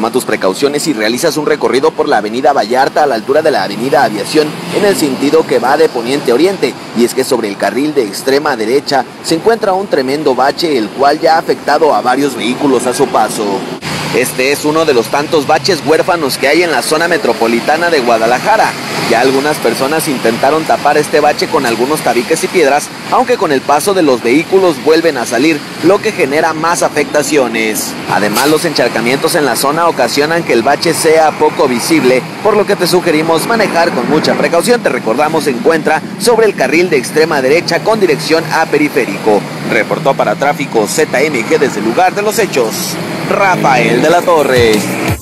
Toma tus precauciones y realizas un recorrido por la avenida Vallarta a la altura de la avenida Aviación en el sentido que va de poniente a oriente, y es que sobre el carril de extrema derecha se encuentra un tremendo bache, el cual ya ha afectado a varios vehículos a su paso. Este es uno de los tantos baches huérfanos que hay en la zona metropolitana de Guadalajara. Ya algunas personas intentaron tapar este bache con algunos tabiques y piedras, aunque con el paso de los vehículos vuelven a salir, lo que genera más afectaciones. Además, los encharcamientos en la zona ocasionan que el bache sea poco visible, por lo que te sugerimos manejar con mucha precaución. Te recordamos, se encuentra sobre el carril de extrema derecha con dirección a Periférico. Reportó para Tráfico ZMG desde el lugar de los hechos, Rafael de la Torre.